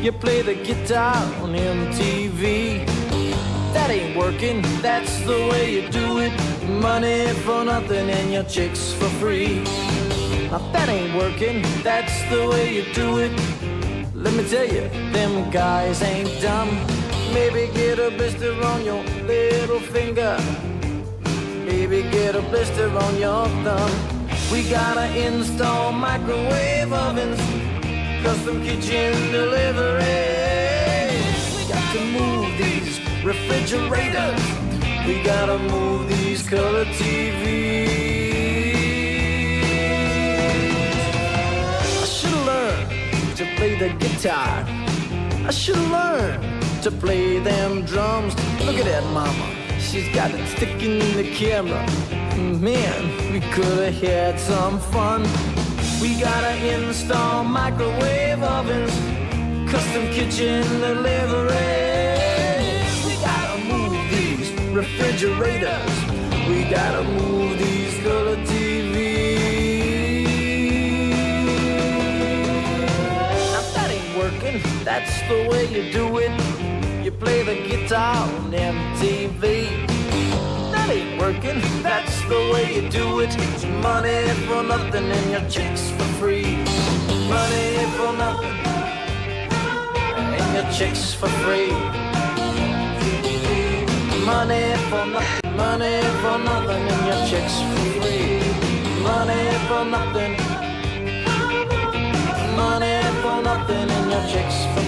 You play the guitar on MTV. That ain't working, that's the way you do it. Money for nothing and your chicks for free. Now that ain't working, that's the way you do it. Let me tell you, them guys ain't dumb. Maybe get a blister on your little finger. Maybe get a blister on your thumb. We gotta install microwave ovens, custom kitchen deliveries. We got to move these refrigerators. We gotta move these color TVs. I should've learned to play the guitar. I should've learned to play them drums. Look at that mama, she's got it sticking in the camera. Man, we could've had some fun. We gotta install microwave ovens, custom kitchen deliveries. We gotta move these refrigerators. We gotta move these color TVs. Now that ain't working, that's the way you do it. You play the guitar on MTV. That ain't working, that's the way you do it. Money for nothing and your chicks for free. Money for nothing and your chicks for free. Money for nothing, money for nothing and your chicks for free. Money for nothing, money for nothing and your chicks for free.